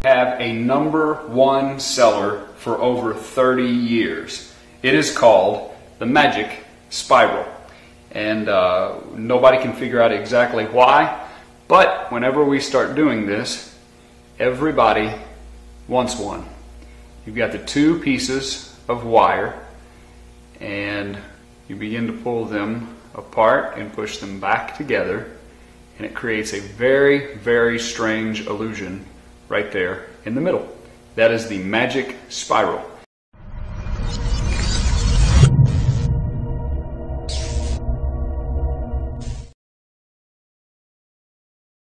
have a #1 seller for over 30 years. It is called the Magic Spiral. And nobody can figure out exactly why, but whenever we start doing this, everybody wants one. You've got the 2 pieces of wire, and you begin to pull them apart and push them back together, and it creates a very, very strange illusion right there in the middle. That is the Magic Spiral.